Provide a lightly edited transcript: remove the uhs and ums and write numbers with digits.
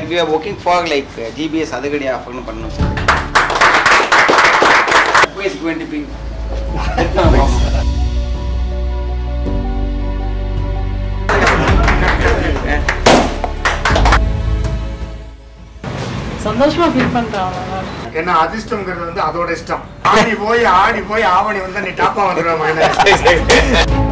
we are working for like GBS August Offer nu pannum. Who is going to be? சந்தோஷமா feel பண்றாங்க. என்ன அதிர்ஷ்டம்ங்கிறது வந்து அதோட இஷ்டம். ஆடி போய் ஆவணி வந்து நீ டாப்பா வந்துடுவ.